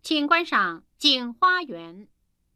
请观赏《镜花缘》。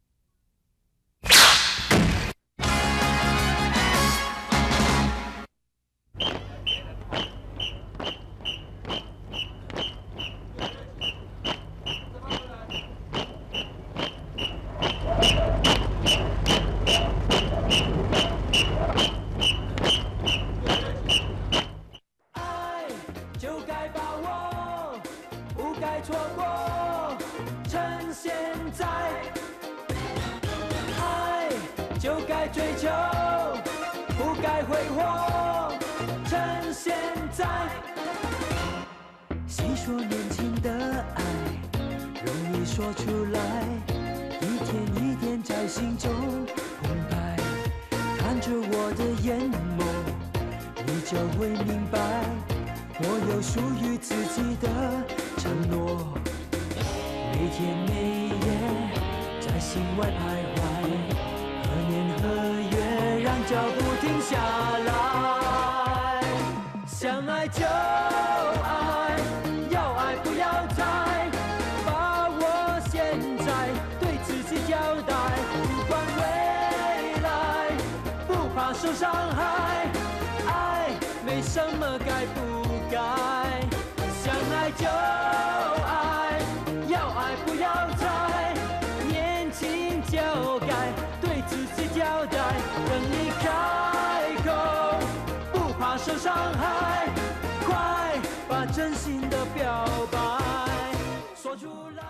细说年轻的爱，容易说出来，一天一点在心中澎湃。看着我的眼眸，你就会明白，我有属于自己的承诺。每天每夜在心外徘徊，何年何月让脚步停下来？相爱就爱，要爱不要猜，把握现在，对自己交代，不管未来，不怕受伤害，爱没什么该不该，相爱就爱，要爱不要猜，年轻就该对自己交代，等你开口，不怕受伤害，快把真心的表白说出来。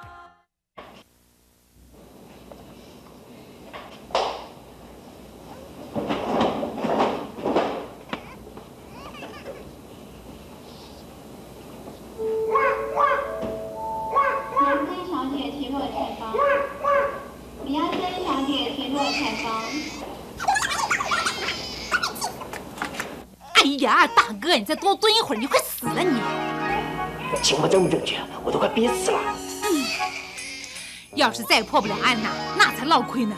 杨根小姐提入采访，李亚森小姐提入采访。 哎呀，大哥，你再多蹲一会儿，你快死了你！ 情况这么正确，我都快憋死了。 要是再破不了案呐，那才落亏呢。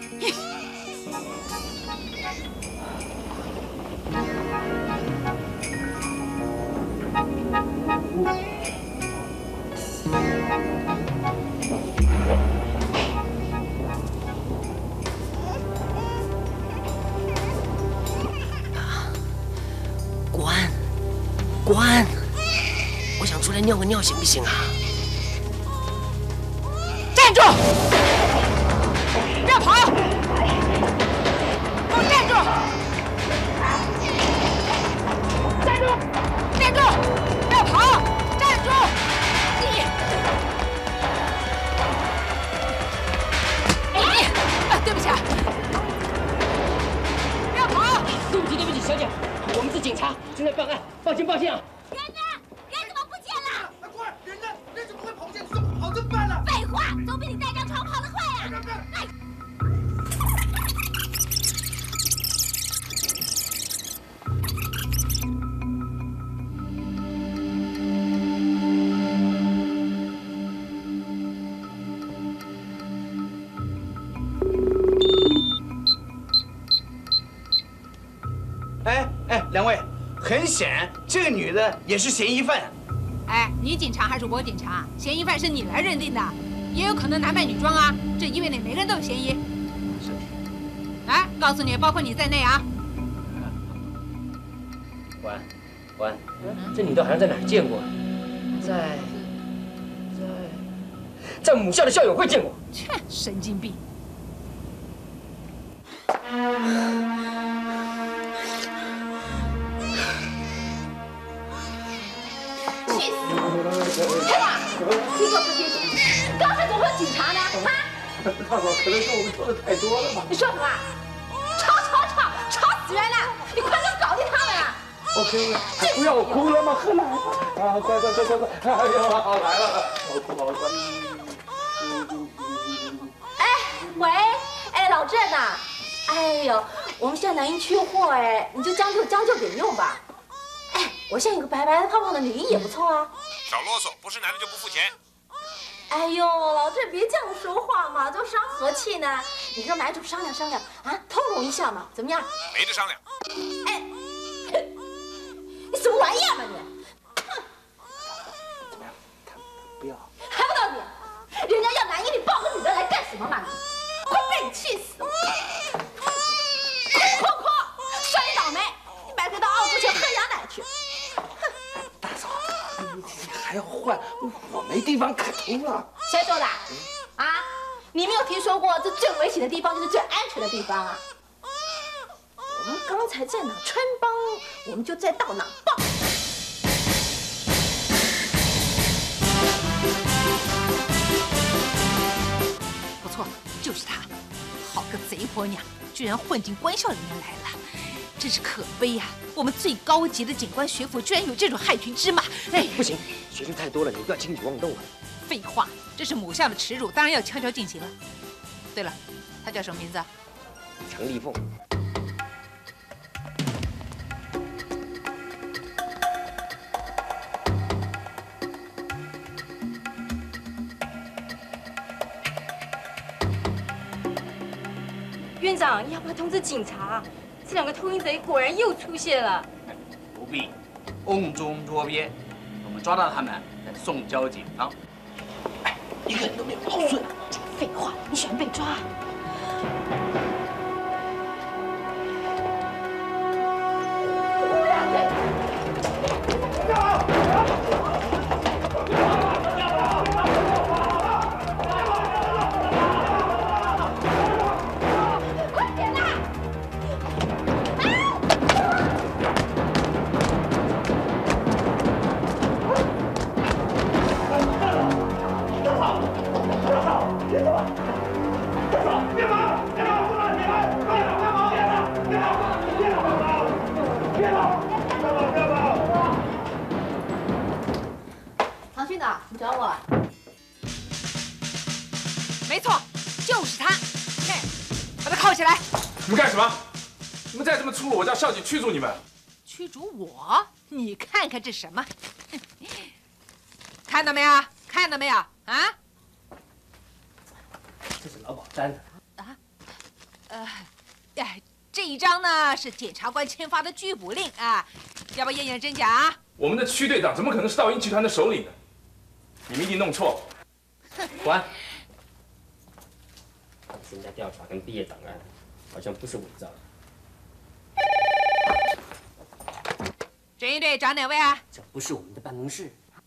关！我想出来尿个尿，行不行啊？ 站住！不要跑！给我站住！站住！站住！不要跑！站住！对不起啊！不要跑！ 对不起，对不起，小姐，我们是警察，正在办案，抱歉，抱歉啊。 人呢？人怎么不见了？ 快，人呢？人怎么会跑不见？怎么跑这么慢呢？ 废话，总比你带张床跑得快呀！哎。 两位，很显，这个女的也是嫌疑犯。 哎，你警察还是我警察？嫌疑犯是你来认定的，也有可能男扮女装啊。这医院里每个人都有嫌疑。 是。 哎，告诉你，包括你在内啊。 关，这女的好像在哪儿见过？在母校的校友会见过。 切，神经病！ 黑马，听说不清楚，刚才怎么会有警察呢？啊？ 大嫂，可能是我们说的太多了吧？ 你说什么？吵死人了！你快点搞定他们啊 ！OK， 不要哭了嘛，喝奶啊！快！哎呀，好来了，好了。 喂，老郑呐，哎呦，我们现在南营缺货哎，你就将就点用吧。哎，我现在有个白白的胖胖的女一也不错啊。 少啰嗦，不是男的就不付钱。 哎呦，老郑别这样说话嘛，都伤和气呢。你跟买主商量商量啊，通融一下嘛，怎么样？ 没得商量。 哎，你什么玩意儿嘛你？ 怎么样？他不要。 还不到底？ 地方可多了。 谁说的？啊？你没有听说过这最危险的地方就是最安全的地方啊？我们刚才在哪穿帮，我们就再到哪报。 不错，就是他，好个贼婆娘，居然混进官校里面来了，真是可悲呀！我们最高级的警官学府居然有这种害群之马！哎， 不行，学生太多了，你不要轻举妄动啊！ 废话，这是母校的耻辱，当然要悄悄进行了。对了，他叫什么名字？ 程丽凤。 院长，要不要通知警察？这两个偷运贼果然又出现了。 不必，瓮中捉鳖，我们抓到他们，再送交警方。 哎，一个人都没有，好顺。 废话，你喜欢被抓？唐训导，你找我？ 没错，就是他。嘿，把他铐起来！ 你们干什么？你们再这么粗鲁，我叫校警驱逐你们！ 驱逐我？你看看这什么？看到没有？看到没有？啊？ 这是劳保单啊？这一张呢是检察官签发的拘捕令啊，要不要验验真假啊？ 我们的区队长怎么可能是盗银集团的首领呢？你们一定弄错。 关。身家调查跟毕业档案好像不是伪造的。 侦缉队找哪位啊？ 这不是我们的办公室。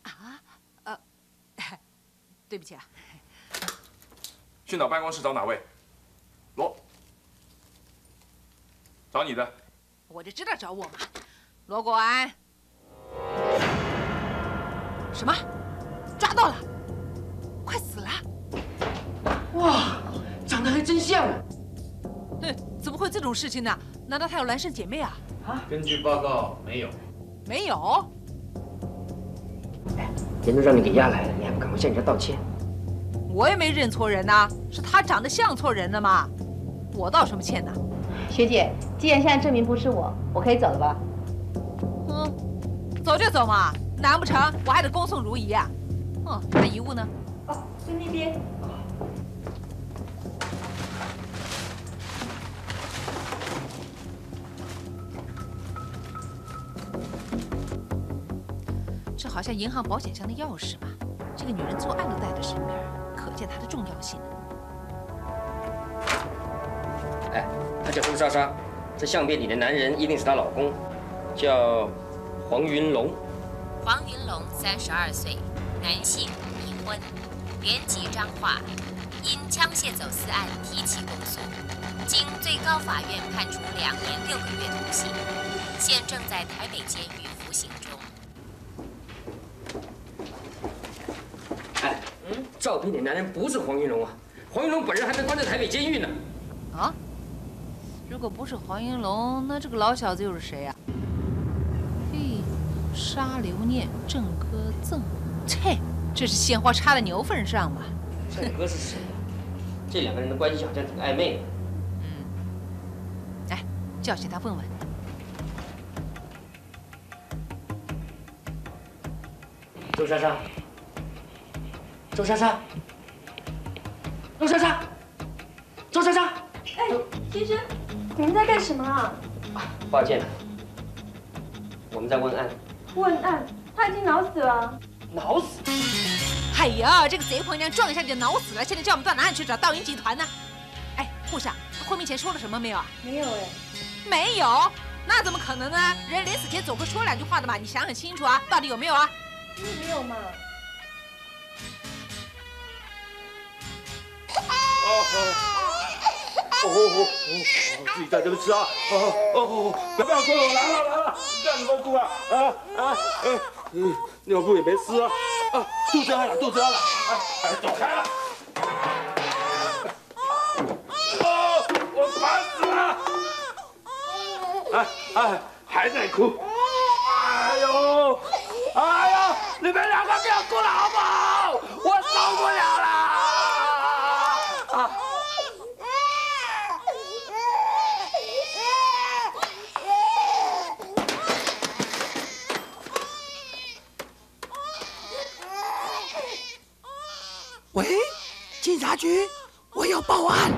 对不起啊。 训导办公室找哪位？罗。找你的。 我就知道找我嘛。罗国安。什么？抓到了！快死了！ 哇，长得还真像啊！ 怎么会有这种事情呢？难道他有孪生姐妹啊？ 根据报告，没有。 没有。 哎，人都让你给押来了，你还不赶快向人家道歉？ 我也没认错人呐，是他长得像错人了嘛。我道什么歉呢？ 学姐，既然现在证明不是我可以走了吧？ 走就走嘛，难不成我还得恭送如仪啊？那遗物呢？ 哦，在那边。 这好像银行保险箱的钥匙嘛，这个女人作案都带在身边，可见她的重要性。 哎，她叫周莎莎，这相片里的男人一定是她老公，叫黄云龙。 黄云龙32岁，男性，已婚，原籍彰化，因枪械走私案提起公诉，经最高法院判处2年6个月徒刑，现正在台北监狱服刑中。 哎，照片里男人不是黄云龙啊，黄云龙本人还被关在台北监狱呢。 啊？如果不是黄云龙，那这个老小子又是谁呀？嘿，沙留念、郑歌赠，切，这是鲜花插在牛粪上嘛？ 郑歌是谁呀？这两个人的关系好像挺暧昧的。 来，叫醒他问问。 周莎莎，周莎莎，周莎莎，周莎莎。 哎，先生，你们在干什么啊？ 抱歉，我们在问案。 问案？他已经脑死了。 脑死？ 哎呀，这个贼婆娘撞一下就脑死了，现在叫我们到哪里去找盗银集团呢？哎，护士啊，他昏迷前说了什么没有啊？ 没有哎。 没有？那怎么可能呢？人临死前总会说2句话的嘛，你想很清楚啊，到底有没有啊？ 没有嘛。 自己在这边吃啊！不要哭了，来了，干什么哭啊？尿布也没湿啊！肚子饿了，走开了！我烦死了！还在哭！哎呦，你们两个不要哭了好不好？我受不了了！ 喂，警察局，我要报案。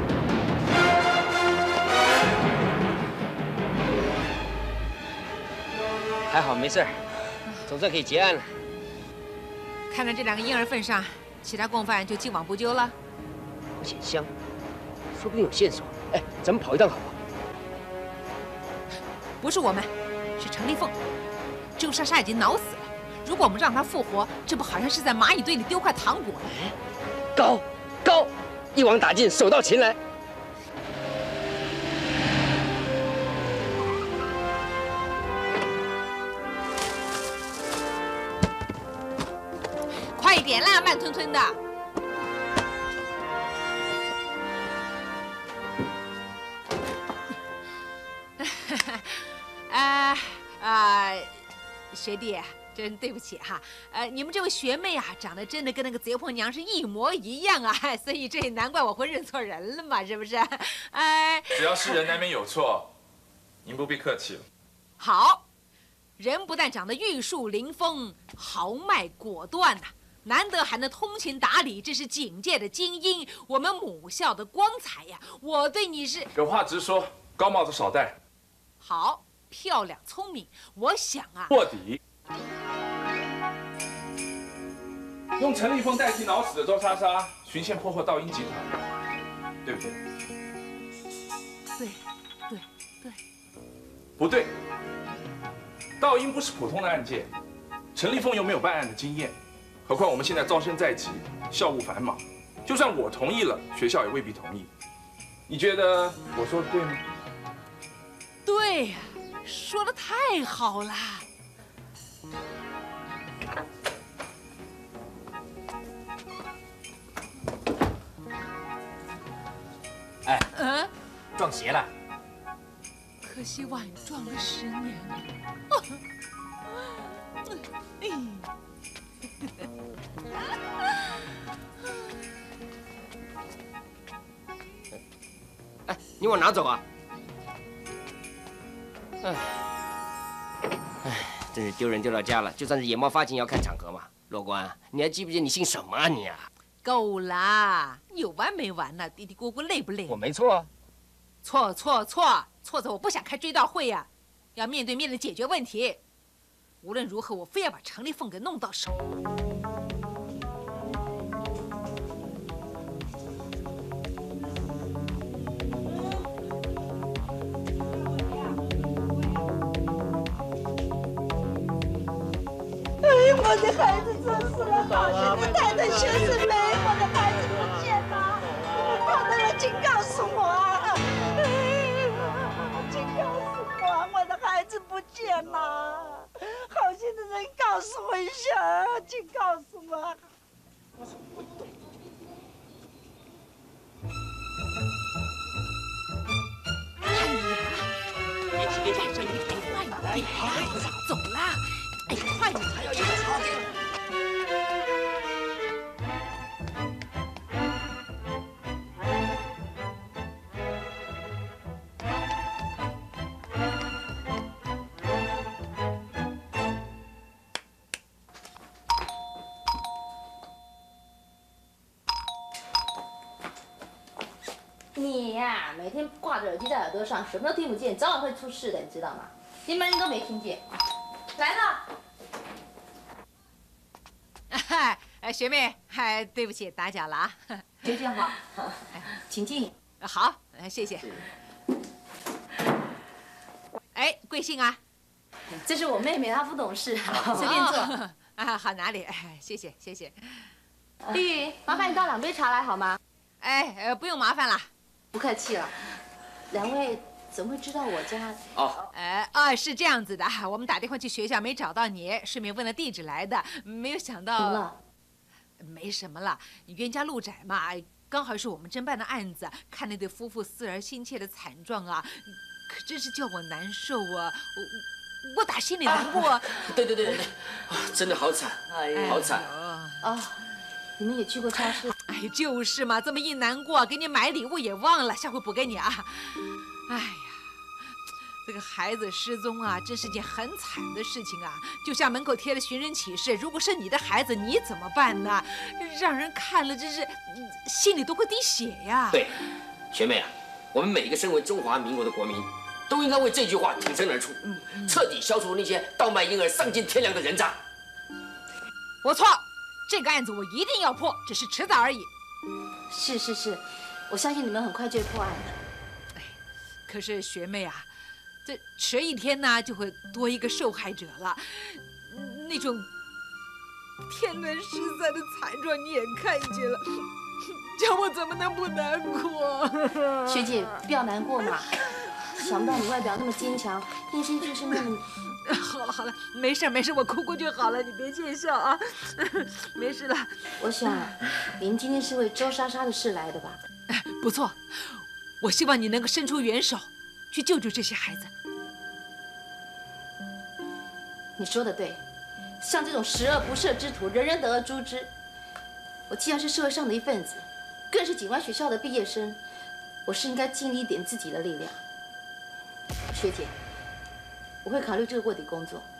还好没事，总算可以结案了。 看在这2个婴儿份上，其他共犯就既往不咎了。 而且香，说不定有线索。哎，咱们跑一趟好不好？ 不是我们，是程丽凤。周莎莎已经恼死了，如果我们让她复活，这不好像是在蚂蚁堆里丢块糖果吗？ 高，一网打尽，手到擒来。 快一点啦，慢吞吞的。学弟，真对不起哈。你们这位学妹啊，长得真的跟那个贼婆娘是一模一样啊，所以这也难怪我会认错人了嘛，是不是？ 只要是人难免有错，您不必客气了。 好，人不但长得玉树临风、豪迈果断呐，难得还能通情达理，这是警界的精英，我们母校的光彩呀！我对你是有话直说，高帽子少戴。 好，漂亮聪明，我想啊， 卧底。用陈丽凤代替脑死的周莎莎，循线破获道英集团，对不对？ 对。 不对，道英不是普通的案件，陈丽凤又没有办案的经验，何况我们现在招生在即，校务繁忙，就算我同意了，学校也未必同意。你觉得我说的对吗？ 对呀，说的太好了。 哎，撞邪了。 可惜晚撞了10年哎，你往哪走啊？真是丢人丢到家了。就算是野猫发情，也要看场合嘛。罗官，你还记不记得你姓什么啊你啊？ 够啦，有完没完呢？嘀嘀咕咕累不累？ 我没错啊。 错在我不想开追悼会呀，要面对面的解决问题。无论如何，我非要把程丽凤给弄到手。 我的孩子真是了，好心的带着学生妹，我的孩子不见了，你们跑到了，请告诉我啊！请告诉我，我的孩子不见了，好心的人告诉我一下，请告诉我。 别急，快一点，走啦！哎，快点！还要一个槽点。 你呀，每天挂着耳机在耳朵上，什么都听不见，早晚会出事的，你知道吗？你们人都没听见。来了。 学妹，对不起，打搅了啊。 就这样好，请进。 好，谢谢。哎，贵姓啊？ 这是我妹妹，她不懂事，随便坐。 啊，好，哪里？谢谢。 丽，麻烦你倒2杯茶来好吗？ 哎，不用麻烦了。 不客气了。2位怎么会知道我家？ 是这样子的，我们打电话去学校没找到你，顺便问了地址来的，没有想到。 怎么了？ 没什么了，冤家路窄嘛，刚好是我们侦办的案子，看那对夫妇思儿心切的惨状啊，可真是叫我难受啊，我打心里难过。 对，真的好惨，好惨。 你们也去过超市？ 哎，就是嘛，这么一难过，给你买礼物也忘了，下回补给你啊。哎呀，这个孩子失踪啊，真是件很惨的事情啊！就像门口贴了寻人启事，如果是你的孩子，你怎么办呢？让人看了真是心里都会滴血呀。 对，学妹啊，我们每一个身为中华民国的国民，都应该为这句话挺身而出，彻底消除那些倒卖婴儿丧尽天良的人渣。 我错。这个案子我一定要破，只是迟早而已。 是，我相信你们很快就会破案的。 可是学妹啊，这迟一天呢，就会多一个受害者了。那种天伦失散的惨状你也看见了，叫我怎么能不难过？ 学姐，不要难过嘛。想不到你外表那么坚强，内心却是那么…… 好了，没事，我哭哭就好了，你别见笑啊。没事了。 我想，你们今天是为周莎莎的事来的吧？ 不错，我希望你能够伸出援手，去救救这些孩子。 你说的对，像这种十恶不赦之徒，人人得而诛之。我既然是社会上的一份子，更是警官学校的毕业生，我是应该尽力一点自己的力量。学姐，我会考虑这个卧底工作。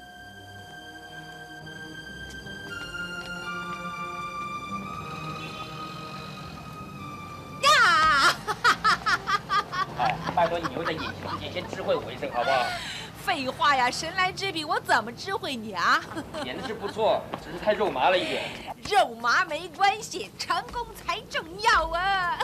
拜托你以后在演戏之前先知会我一声，好不好？ 废话呀，神来之笔，我怎么知会你啊？ 演的是不错，只是太肉麻了一点。 肉麻没关系，成功才重要啊！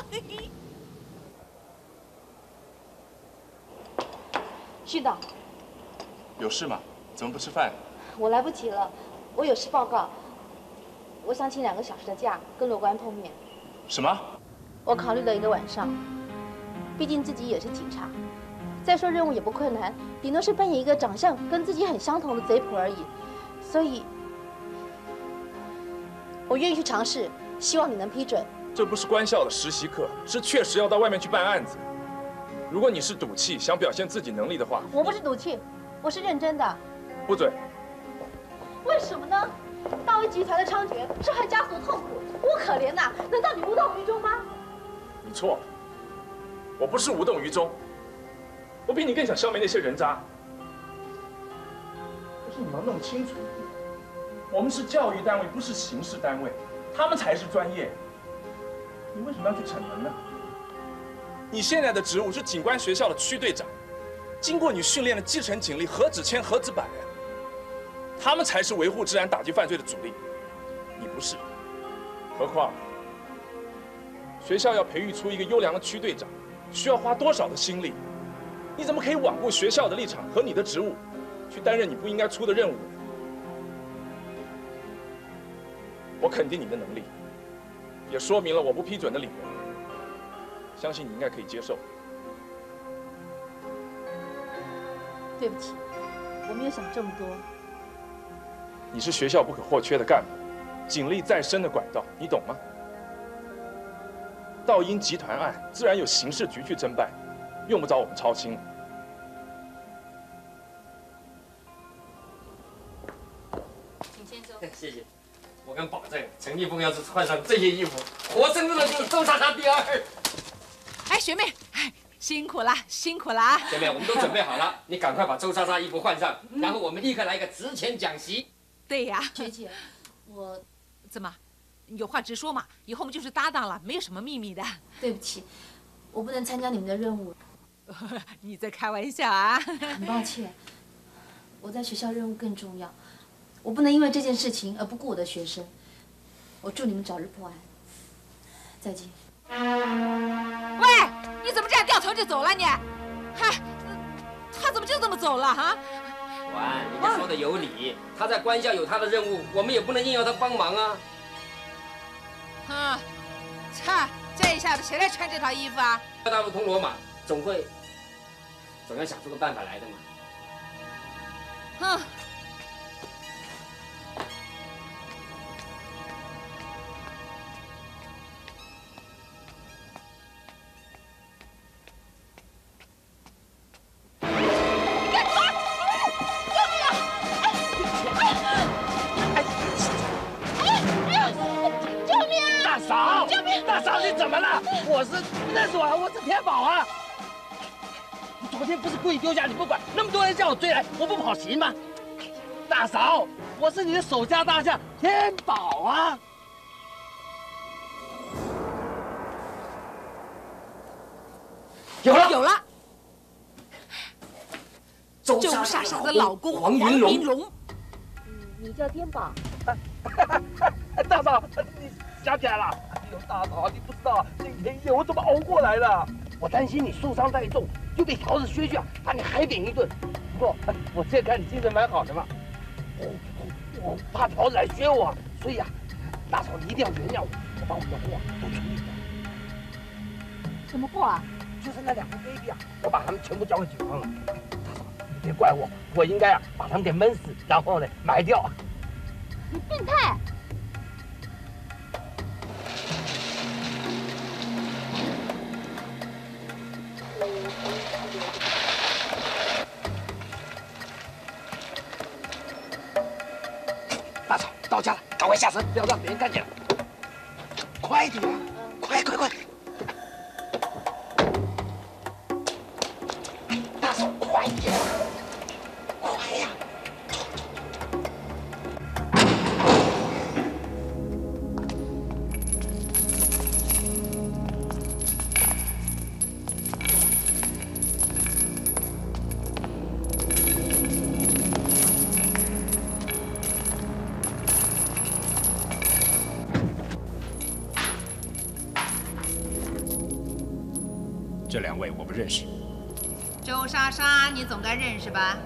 训导， 有事吗？怎么不吃饭？ 我来不及了，我有事报告。我想请2个小时的假，跟罗官碰面。 什么？ 我考虑了1个晚上，毕竟自己也是警察。再说任务也不困难，顶多是扮演一个长相跟自己很相同的贼婆而已。所以，我愿意去尝试，希望你能批准。 这不是官校的实习课，是确实要到外面去办案子。如果你是赌气，想表现自己能力的话， 我不是赌气，我是认真的。 不准。 为什么呢？大为集团的猖獗，受害家属的痛苦，我可怜呐！难道你无动于衷吗？ 你错了，我不是无动于衷，我比你更想消灭那些人渣。可是你要弄清楚一点，我们是教育单位，不是刑事单位，他们才是专业。你为什么要去逞能呢？你现在的职务是警官学校的区队长，经过你训练的基层警力何止千何止百啊！他们才是维护治安、打击犯罪的主力，你不是。何况学校要培育出一个优良的区队长，需要花多少的心力？你怎么可以罔顾学校的立场和你的职务，去担任你不应该出的任务？我肯定你的能力，也说明了我不批准的理由。相信你应该可以接受。 对不起，我没有想这么多。 你是学校不可或缺的干部，警力再深的管道，你懂吗？道英集团案自然有刑事局去侦办，用不着我们操心了。 请先走。谢谢。我敢保证，陈立峰要是换上这些衣服，活生生的就是周莎莎第2。 哎，学妹，辛苦了，辛苦了啊！ 学妹，我们都准备好了，你赶快把周莎莎衣服换上，然后我们立刻来一个值钱讲习。 对呀， 学姐，我怎么有话直说嘛？以后我们就是搭档了，没有什么秘密的。 对不起，我不能参加你们的任务。 你在开玩笑啊？ 很抱歉，我在学校任务更重要，我不能因为这件事情而不顾我的学生。我祝你们早日破案。再见。 喂，你怎么这样掉头就走了你？嗨，他怎么就这么走了哈？ 完，人家说的有理，他在官校有他的任务，我们也不能硬要他帮忙啊。 擦！这一下子谁来穿这套衣服啊？ 大路通罗马，总要想出个办法来的嘛。 哼！ 大嫂，你怎么了？我是天宝啊！我昨天不是故意丢下你不管，那么多人叫我追来，我不跑行吗？大嫂，我是你的守家大将天宝啊！ 有了！ 周莎莎的老公黄云龙。 你叫天宝？ 大嫂，你想起来了？哎呦，大嫂，你不知道那天夜我怎么熬过来的？我担心你受伤太重，就被条子削去啊，把你海扁一顿。不过我现在看你精神蛮好的嘛，我怕条子来削我，所以啊，大嫂你一定要原谅我，我把我们的货都处理掉。 什么货啊？ 就是那2个 baby 啊，我把他们全部交给警方了。大嫂，你别怪我，我应该啊把他们给闷死，然后呢埋掉。 你变态！ 大嫂，到家了，赶快下车，不要让别人看见了。快点啊！快！大嫂，快点！快呀！ 这2位我不认识。 周莎莎，你总该认识吧？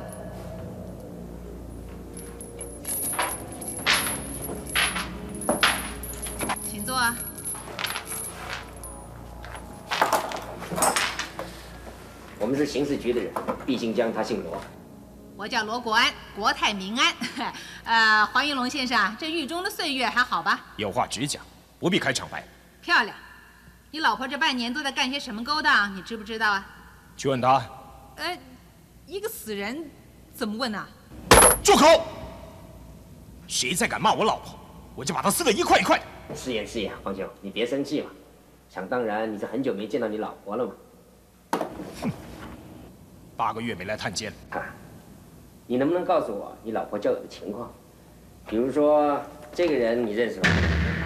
请坐。 我们是刑事局的人，毕姓江，他姓罗。 我叫罗国安，国泰民安。黄云龙先生，这狱中的岁月还好吧？ 有话直讲，不必开场白。 漂亮。你老婆这半年都在干些什么勾当？你知不知道啊？ 去问他。 一个死人怎么问呢？ 住口！谁再敢骂我老婆，我就把他撕得一块一块的。 是也，黄兄，你别生气嘛。想当然，你是很久没见到你老婆了嘛。 哼，8个月没来探监。 你能不能告诉我你老婆交友的情况？比如说，这个人你认识吗？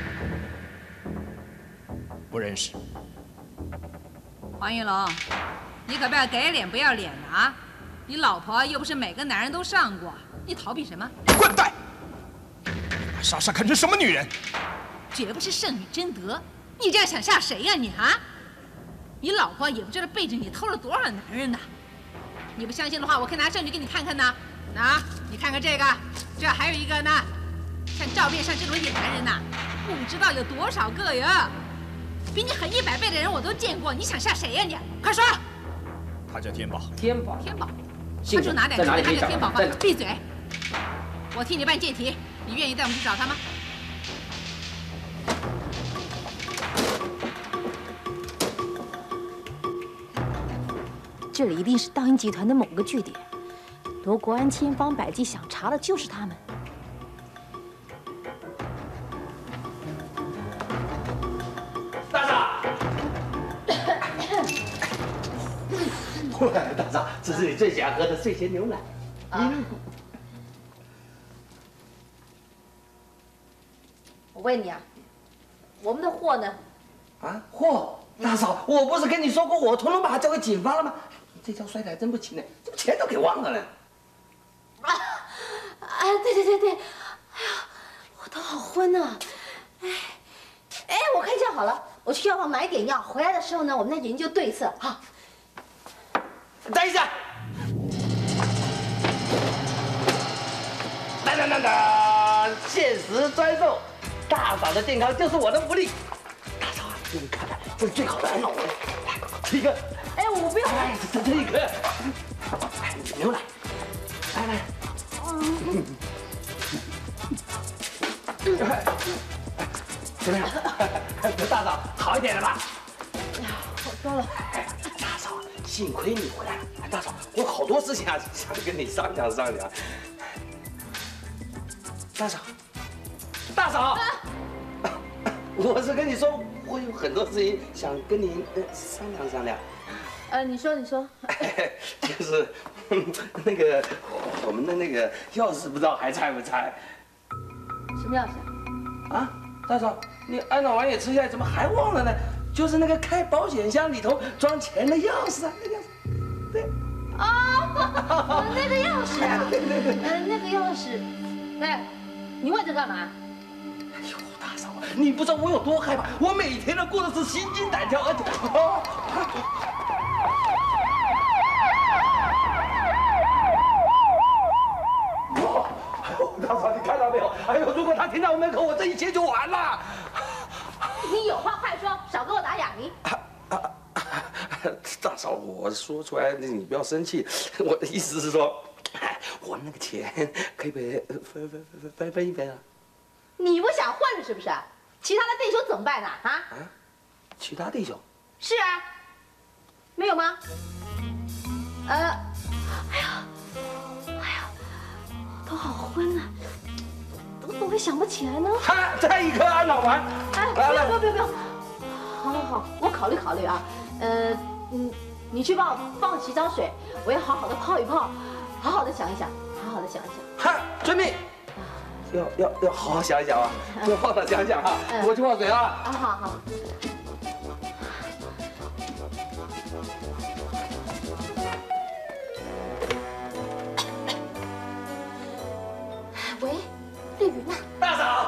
不认识。 黄云龙，你可不要给脸不要脸的啊！你老婆又不是每个男人都上过，你逃避什么？ 混蛋！把莎莎看成什么女人？ 绝不是圣女贞德，你这样想吓谁呀你啊？你老婆也不知道背着你偷了多少男人呢。你不相信的话，我可以拿证据给你看看呢。你看看这个，这还有一个呢。像照片上这种野男人呐，不知道有多少个呀。比你狠100倍的人我都见过，你想吓谁呀你？快说！ 他叫天宝。 天宝。 他住哪2个字？他叫天宝吗？闭嘴！我替你办借题，你愿意带我们去找他吗？ 这里一定是盗鹰集团的某个据点，罗国安千方百计想查的就是他们。 大嫂，大嫂，这是你最喜欢喝的睡前牛奶。 我问你啊，我们的货呢？ 货，大嫂，我不是跟你说过，我统统把它交给警方了吗？你这招摔得还真不轻呢，这钱都给忘了呢。 对，哎呀，我头好昏呐。我看这样好了，我去药房买点药，回来的时候呢，我们再研究对策。好。 等一下，当，限时专售大嫂的健康就是我的福利。大嫂啊，你看看，这是最好的安脑丸，来吃一个。 哎，我不要。 哎，这一个。哎，牛奶，来来。怎么样？大嫂好一点了吧？ 哎呀，好多了。 大嫂，幸亏你回来了。大嫂，我好多事情啊，想跟你商量商量。大嫂，大嫂，我是跟你说，我有很多事情想跟你商量商量。 你说。 就是那个我们的那个钥匙，不知道还在不在？ 什么钥匙啊？ 啊，大嫂，你安脑丸也吃下来，怎么还忘了呢？就是那个开保险箱里头装钱的钥匙啊，那个钥匙。对。 哦，那个钥匙啊， 对。 那个钥匙，哎，你问这干嘛？ 哎呦，大嫂，你不知道我有多害怕，我每天都过的是心惊胆跳，而且。大嫂，你看到没有？哎呦，如果他停在我门口，我这一切就完了。 你有话快说，少给我打哑谜。 大嫂，我说出来你不要生气，我的意思是说，我那个钱可以被分一分啊。 你不想混了是不是？其他的弟兄怎么办呢？啊？ 其他弟兄？ 是啊，没有吗？哎呀，都好昏了，怎么会想不起来呢？ 再一颗安脑丸。 哎，不要，好，我考虑考虑啊。你去帮我放洗澡水，我要好好的泡一泡，好好的想一想。 遵命。要好好想一想啊，多好好想想啊。我去泡水啊。 好。喂，丽云呐。 大嫂。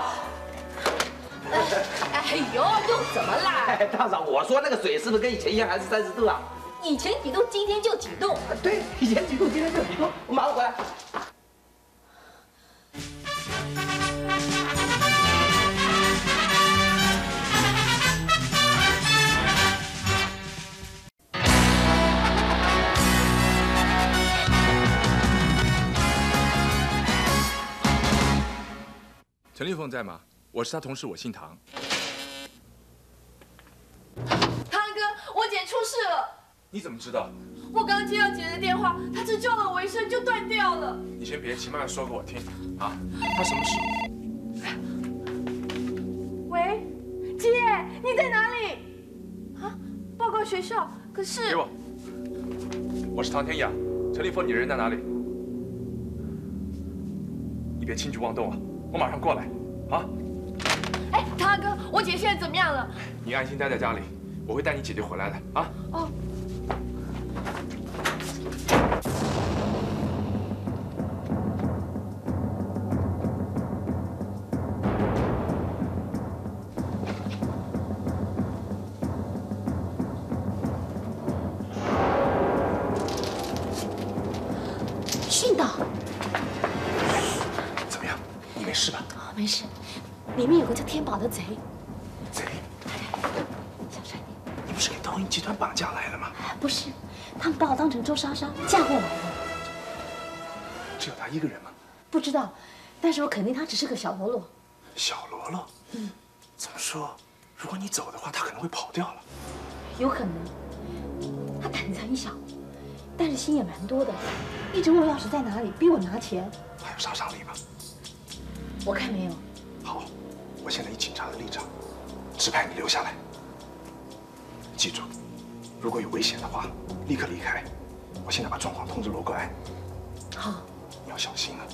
哎呦，又怎么啦？ 大嫂，我说那个水是不是跟以前一样，还是30度啊？ 以前几度，今天就几度。 对，以前几度，今天就几度。我马上回来。 陈丽凤在吗？我是她同事，我姓唐。 唐哥，我姐出事了。 你怎么知道？ 我刚接到姐的电话，她只叫了我一声就断掉了。 你先别急，慢慢说给我听啊。她什么事？ 喂，姐，你在哪里？啊，报告学校。可是给我，我是唐天雅。陈丽凤，你人在哪里？你别轻举妄动啊！我马上过来，啊！ 哎，唐哥，我姐现在怎么样了？ 你安心待在家里，我会带你姐姐回来的啊。 哦。 训导。 怎么样？你没事吧？ 没事，里面有个叫天宝的贼。 贼？ 小帅， 你不是给东英集团绑架来了吗？ 不是，他们把我当成周莎莎嫁过来的。 只有他一个人吗？ 不知道，但是我肯定他只是个小喽啰。 小喽啰？怎么说？如果你走的话，他可能会跑掉了。 有可能。他胆子很小，但是心也蛮多的，一直问钥匙在哪里，逼我拿钱。 还有杀伤力吗？ 我看没有。 好，我现在以警察的立场，指派你留下来。记住，如果有危险的话，立刻离开。我现在把状况通知罗国安。 好。 你要小心啊。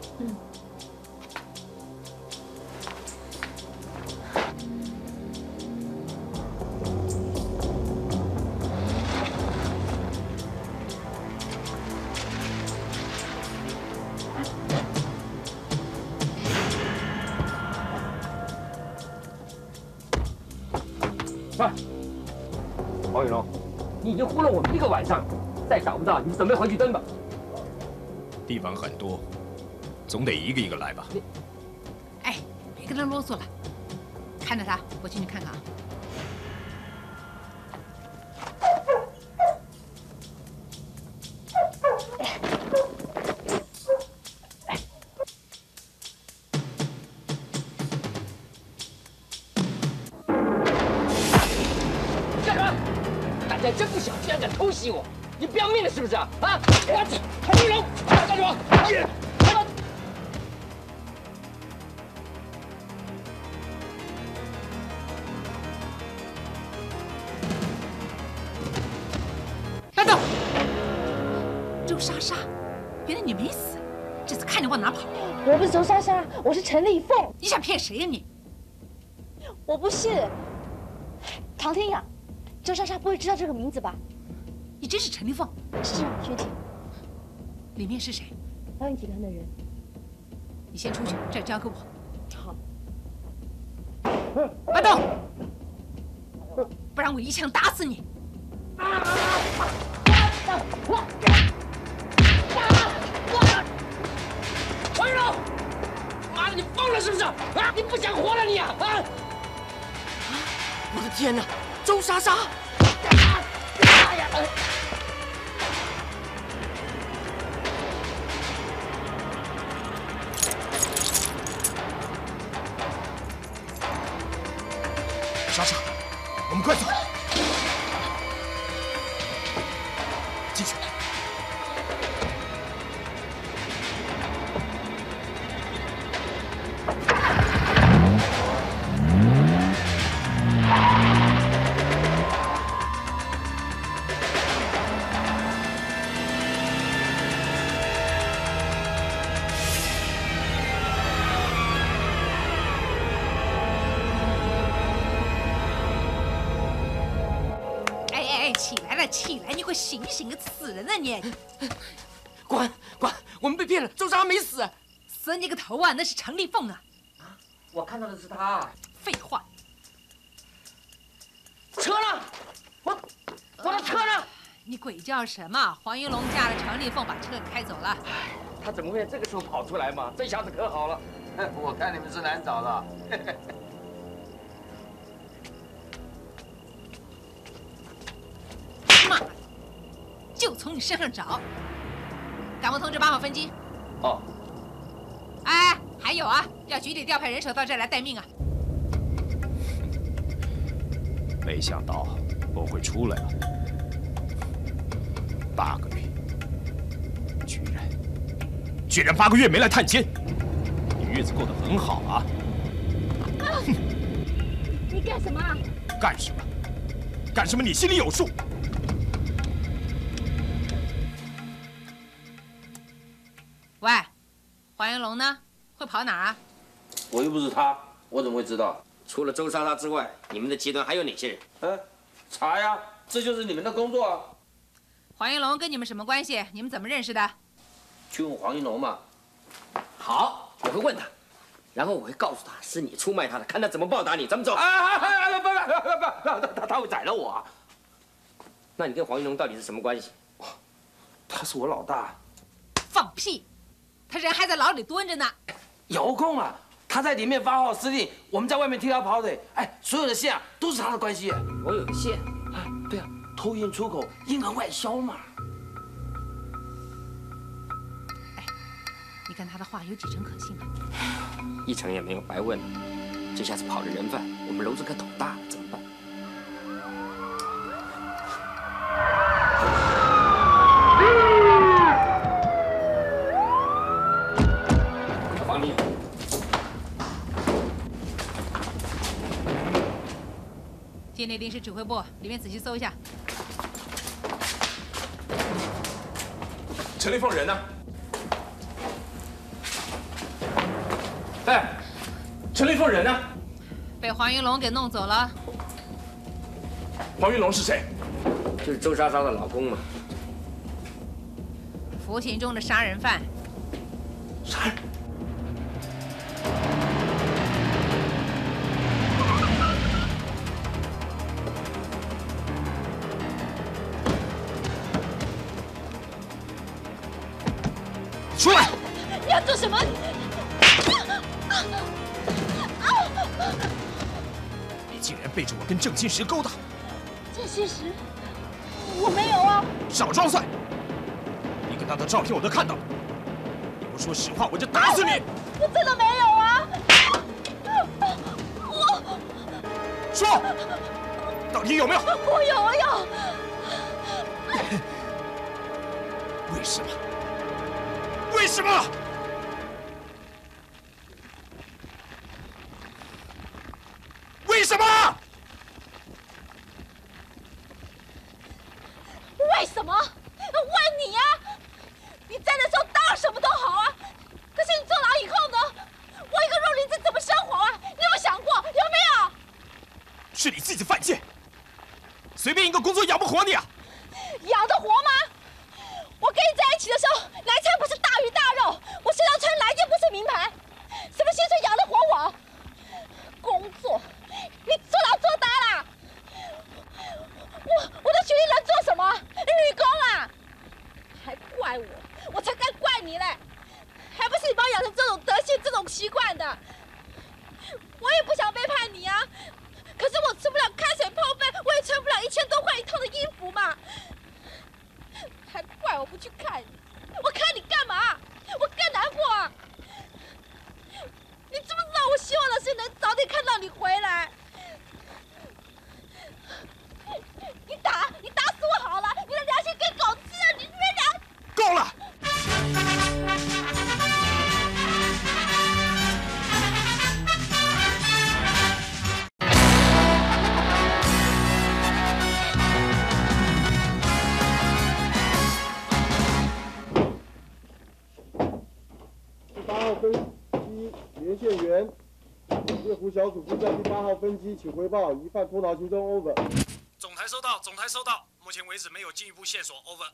喂，黄雨龙，你已经糊弄我们1个晚上，再找不到，你准备回去蹲吧。 地方很多，总得一个一个来吧。 哎，别跟他啰嗦了， 看着他，我进去看看啊。 干什么？大家真不小，居然敢偷袭我！你不要命了是不是啊？啊！韩玉龙，干什么？ 别动！周莎莎，原来你没死，这次看你往哪跑！ 我不是周莎莎，我是陈丽凤。 你想骗谁呀你？ 我不是。唐天雅，周莎莎不会知道这个名字吧？ 你真是陈丽凤？ 是啊，学姐。 里面是谁？ 保险集团的人。 你先出去，这交给我。 好。 别动！不然我一枪打死你！ 黄玉龙，妈的，你疯了是不是？啊，你不想活了你啊？啊！我的天哪，周莎莎！ 莎莎，我们快走！进去。 起来！你快醒醒啊！死人了你！ 管，我们被骗了，周莎莎没死。 死你个头啊！那是陈丽凤啊！ 我看到的是她。 废话。 车呢？我的车呢？ 你鬼叫什么？黄云龙驾了陈丽凤把车给开走了。 他怎么会这个时候跑出来嘛？这下子可好了。 我看你们是难找了。 妈的，就从你身上找。赶快通知8号分机。 哦。 哎，还有啊，要局里调派人手到这儿来待命啊。 没想到我会出来了，8个月，居然8个月没来探监，你日子过得很好啊！ 哼！你干什么啊？ 干什么？干什么？你心里有数。 喂，黄云龙呢？会跑哪儿啊？ 我又不是他，我怎么会知道？除了周莎莎之外，你们的集团还有哪些人？查呀，这就是你们的工作啊。 黄云龙跟你们什么关系？你们怎么认识的？ 去问黄云龙嘛。好，我会问他，然后我会告诉他是你出卖他的，看他怎么报答你。咱们走。不，他会宰了我。那你跟黄云龙到底是什么关系？ 他是我老大。 放屁！他人还在牢里蹲着呢。 有空了。他在里面发号施令，我们在外面替他跑腿。哎，所有的线啊都是他的关系。 我有线啊，对啊，偷运出口，婴儿外销嘛。 哎，你看他的话有几成可信啊 ？1成也没有白问。这下子跑了人贩，我们篓子可头大了，怎么办？放你！ 进内临时指挥部，里面仔细搜一下。 陈丽凤人呢？哎，陈丽凤人呢？ 被黄云龙给弄走了。 黄云龙是谁？ 就是周莎莎的老公嘛。 服刑中的杀人犯。 杀人？ 出来！ 你要做什么？ 背着我跟郑金石勾搭。 郑金石，我没有啊！ 少装蒜！你跟他的照片我都看到了，你不说实话我就打死你！ 我真的没有啊！ 说，到底有没有？ 我有，我有。 为什么？为什么？为什么？ 为什么？问你呀！你在的时候当然什么都好啊，可是你坐牢以后呢？我一个弱女子怎么生活啊？你有没有想过？有没有？ 是你自己犯贱，随便一个工作养不活你啊！ 养得活吗？我跟你在一起的时候，来餐不是大鱼大肉，我身上穿来件不是名牌，什么薪水养得活我？工作，你坐牢坐大了，我的学历能做什么？女工啊！还怪我，我才该怪你嘞！还不是你把我养成这种德性、这种习惯的？我也不想背叛你啊，可是我吃不了开水泡饭，我也穿不了1000多块一套的衣服嘛。还怪我不去看你，我看你干嘛？我干难过啊！你知不知道我希望的是能早点看到你回来？你打死我好了！你的良心给狗吃了！你没良…… 够了！ 8号分机连线员，猎狐小组部在第8号分机，请回报疑犯脱逃行踪 over。 总台收到，总台收到。目前为止没有进一步线索 over。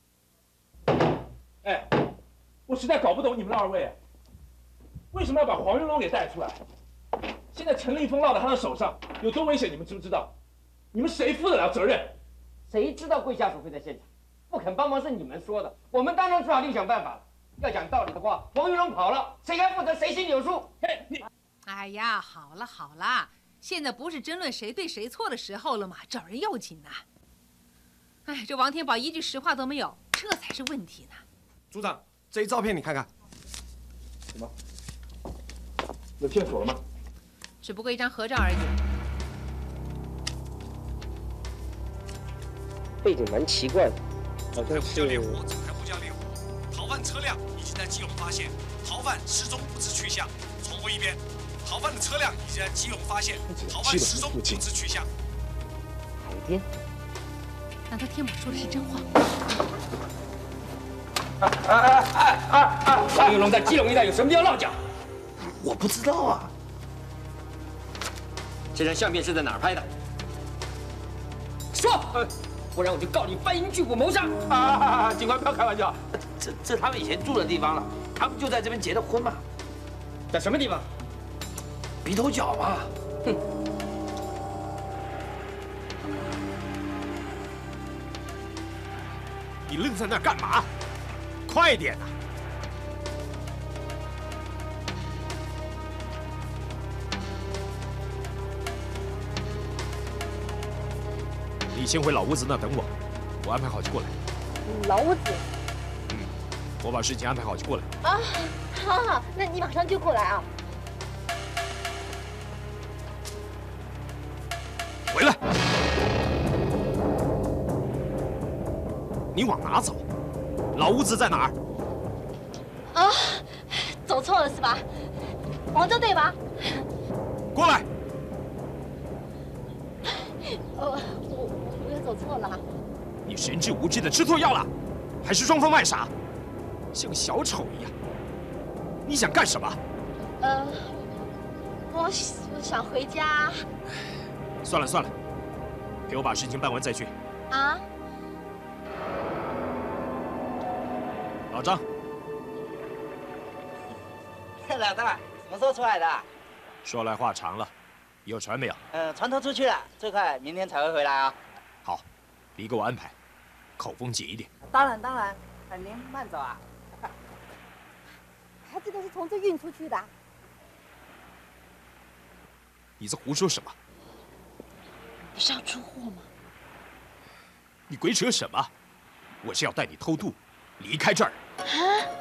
哎，我实在搞不懂你们2位，为什么要把黄云龙给带出来？现在陈立峰落到他的手上，有多危险，你们知不知道？你们谁负得了责任？ 谁知道贵下属会在现场？不肯帮忙是你们说的，我们当然只好另想办法了。要讲道理的话，黄云龙跑了，谁该负责谁心里有数。 嘿，你， 哎呀，好了好了，现在不是争论谁对谁错的时候了嘛，找人要紧呐。哎，这王天宝一句实话都没有，这才是问题呢。 组长，这一照片你看看。 什么？有线索了吗？ 只不过一张合照而已。 背景蛮奇怪的，好像是。 逃犯车辆已经在基隆发现，逃犯失踪不知去向。重复一遍，逃犯的车辆已经在基隆发现，逃犯失踪不知去向。 海边？ 难道天宝说的是真话？ 黄云龙在基隆一带有什么地方落脚？ 我不知道啊。 这张相片是在哪儿拍的？说，不然我就告你贩淫拒捕谋杀！ 警官不要开玩笑，这他们以前住的地方了，他们就在这边结的婚嘛。 在什么地方？ 鼻头角嘛。哼。 你愣在那儿干嘛？快点呐！你先回老屋子那等我，我安排好就过来。 老屋子？ 我把事情安排好就过来。 啊，好，那你马上就过来啊。 回来！你往哪走？老屋子在哪儿？ 啊，走错了是吧？黄州对吧？ 过来！ 我又走错了。 你神志无知的吃错药了，还是装疯卖傻，像小丑一样？你想干什么？ 我想回家。 算了算了，陪我把事情办完再去。 啊？ 老张。 老大，什么时候出来的？ 说来话长了，有船没有？ 船头出去了，最快明天才会回来啊。 好，你给我安排，口风紧一点。 当然，您慢走啊。 他这个是从这运出去的。 你在胡说什么？ 是要出货吗？ 你鬼扯什么？我是要带你偷渡，离开这儿。 啊！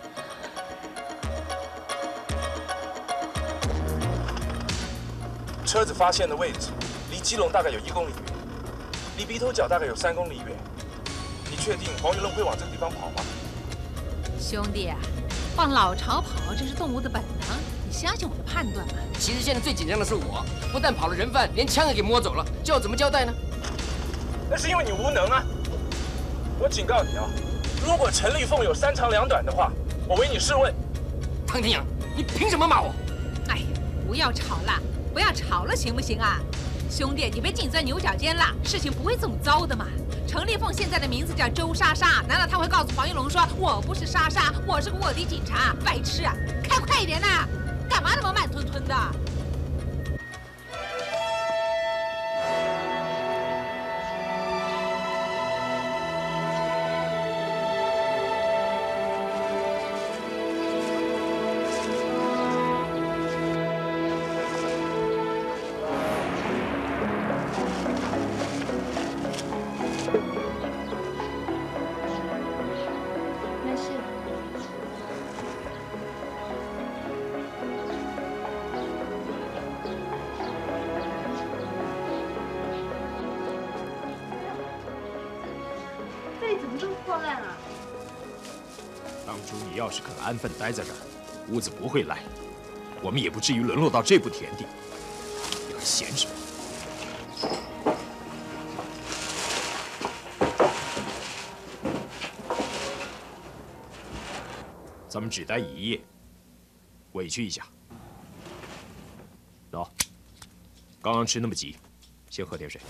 车子发现的位置离基隆大概有1公里远，离鼻头角大概有3公里远。你确定黄云龙会往这个地方跑吗？ 兄弟啊，往老巢跑，这是动物的本能，你相信我的判断吧。 其实现在最紧张的是我，不但跑了人贩，连枪也给摸走了，叫我怎么交代呢？ 那是因为你无能啊！我警告你啊，如果陈立凤有3长2短的话，我为你试问。 汤天阳，你凭什么骂我？ 哎呀，不要吵了，不要吵了，行不行啊？兄弟，你别净钻牛角尖了，事情不会这么糟的嘛。陈立凤现在的名字叫周莎莎，难道他会告诉黄玉龙说我不是莎莎，我是个卧底警察？白痴啊！开快一点呐！干嘛那么慢吞吞的？ 要是肯安分待在这儿，屋子不会赖，我们也不至于沦落到这步田地。你还闲什么？咱们只待一夜，委屈一下。喏，刚刚吃那么急，先喝点水。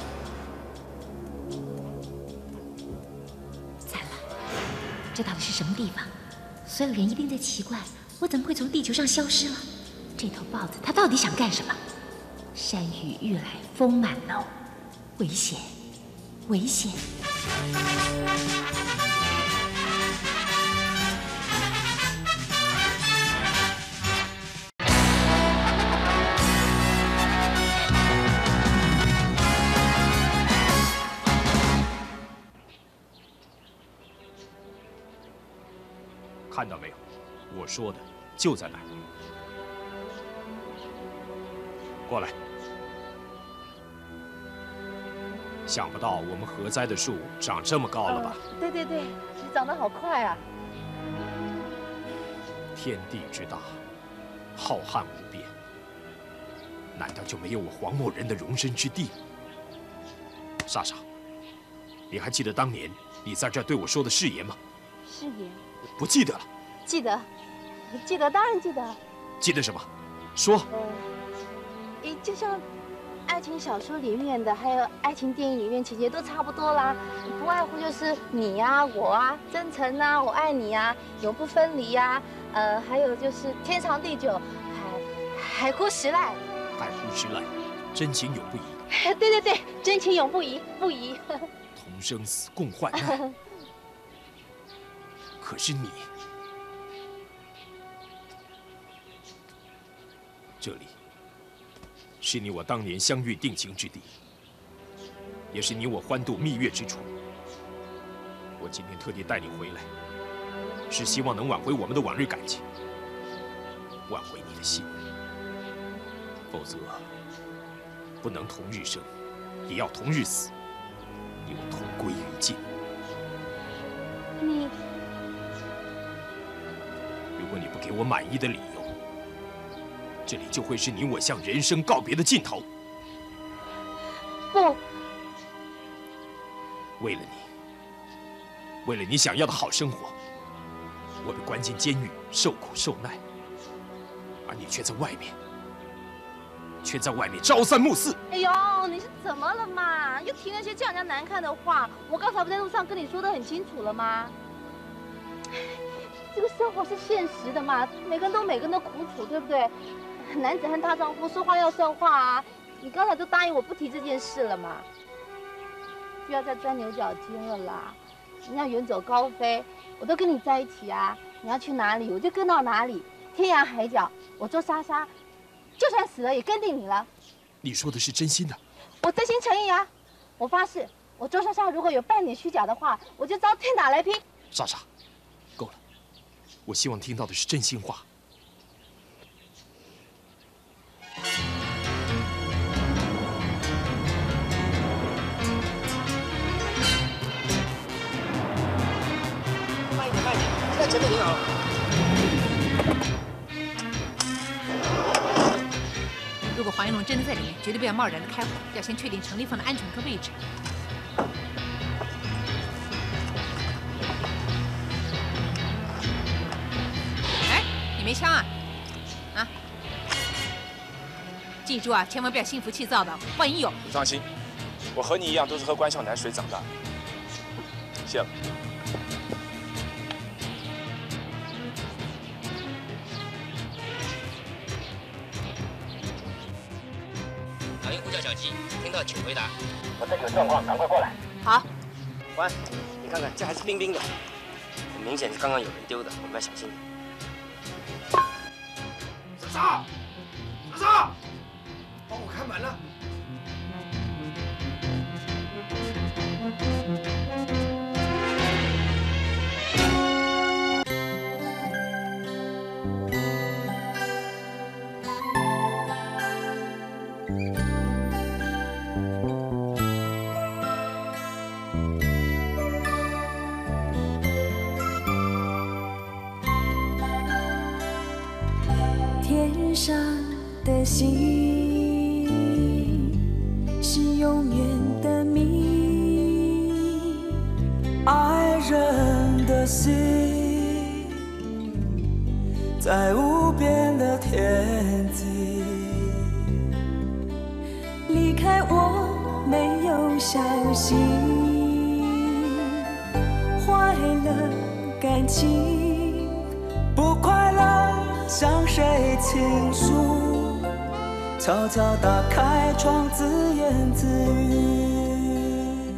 惨了，这到底是什么地方？所有人一定在奇怪，我怎么会从地球上消失了？这头豹子它到底想干什么？山雨欲来风满楼，危险，危险！ 看到没有？我说的就在那儿。过来。想不到我们核栽的树长这么高了吧？ 对对对，长得好快啊！ 天地之大，浩瀚无边，难道就没有我黄某人的容身之地？莎莎，你还记得当年你在这儿对我说的誓言吗？ 誓言？ 不记得了？ 记得，记得，当然记得。 记得什么？说。 就像爱情小说里面的，还有爱情电影里面情节都差不多啦，不外乎就是你呀、我啊、真诚啊、我爱你啊、永不分离呀，还有就是天长地久、海枯石烂。 海枯石烂，真情永不移。 对对对，真情永不移，不移。 同生死，共患难。可是你，这里是你我当年相遇定情之地，也是你我欢度蜜月之处。我今天特地带你回来，是希望能挽回我们的往日感情，挽回你的心。否则，不能同日生，也要同日死，你我同归于尽。 你， 如果你不给我满意的理由，这里就会是你我向人生告别的尽头。 不， 为了你，为了你想要的好生活，我被关进监狱，受苦受难，而你却在外面朝三暮四。 哎呦，你是怎么了嘛？又提那些叫人家难看的话。我刚才不在路上跟你说得很清楚了吗？这个生活是现实的嘛，每个人都有每个人的苦楚，对不对？男子汉大丈夫，说话要算话啊！你刚才都答应我不提这件事了嘛，不要再钻牛角尖了啦！你要远走高飞，我都跟你在一起啊！你要去哪里，我就跟到哪里，天涯海角，我周莎莎，就算死了也跟定你了。 你说的是真心的？ 我真心诚意啊！我发誓，我周莎莎如果有半点虚假的话，我就遭天打雷劈。 莎莎，够了，我希望听到的是真心话。 慢一点，慢一点，就在前面停好了。 如果黄云龙真的在里面，绝对不要贸然的开火，要先确定陈立凤的安全和位置。哎，你没枪啊？啊！记住啊，千万不要心浮气躁的，万一有…… 你放心，我和你一样都是喝关孝奶水长大的。谢了。 打印呼叫小鸡，听到请回答。 我这有状况，赶快过来。 好。 喂，你看看，这还是冰冰的，很明显是刚刚有人丢的，我们要小心点。 莎莎，莎莎，帮我开门了。 天上的星是永远的谜，爱人的心在无边的天际。离开我没有消息，坏了感情，不快乐。 向谁倾诉？悄悄打开窗，自言自语。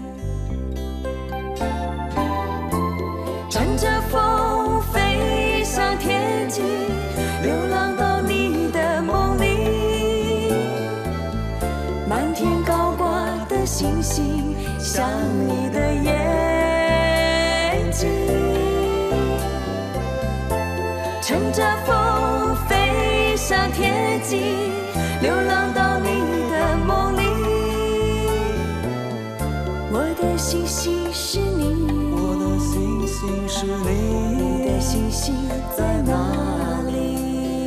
乘着风飞向天际，流浪到你的梦里。满天高挂的星星，像你的眼睛。乘着风飞向天际，流浪到你的梦里。我的星星是你，我的星星是你，你的星星在哪里？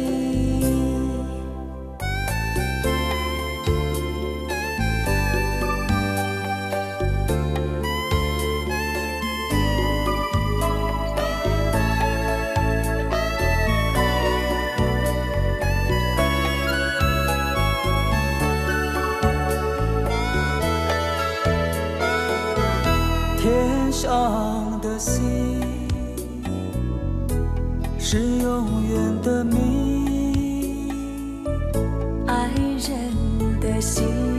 天上的星是永远的谜，爱人的心。